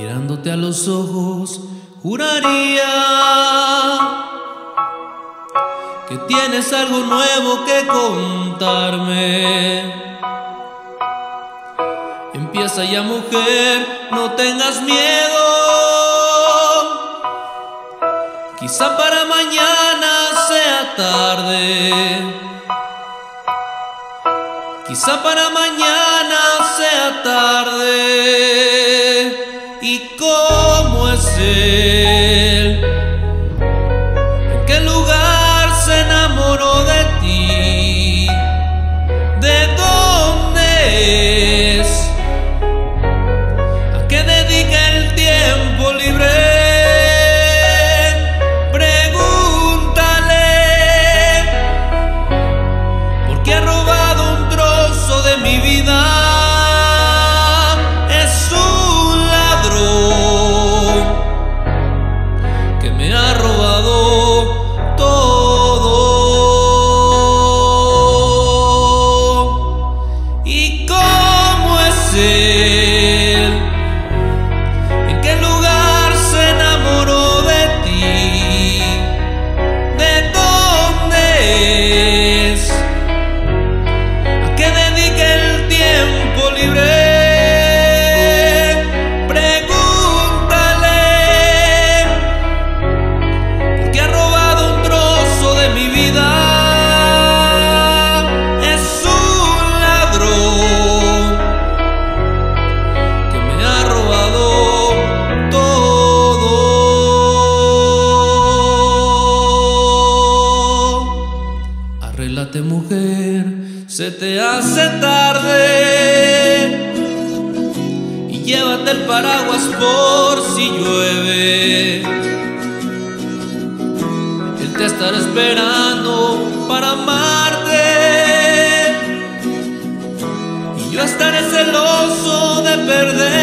Mirándote a los ojos, juraría que tienes algo nuevo que contarme. Empieza ya, mujer, no tengas miedo. Quizá para mañana sea tarde. Quizá para mañana sea tarde. ¿Y cómo es él? ¿En qué lugar se enamoró de ti? ¿De dónde es? ¿A qué dedica el tiempo libre? Pregúntale, porque ha robado un trozo de mi vida. Es un ladrón que me ha robado todo. ¿Y cómo es él? ¿En qué lugar se enamoró de ti? ¿De dónde es? ¿A qué dedica el tiempo libre? Pregúntale, porque ha robado un trozo de mi vida. Es un ladrón que me ha robado todo. Arréglate, mujer, se te hace tarde, y llévate el paraguas por si llueve. Él te estará esperando para amarte, y yo estaré celoso de perder.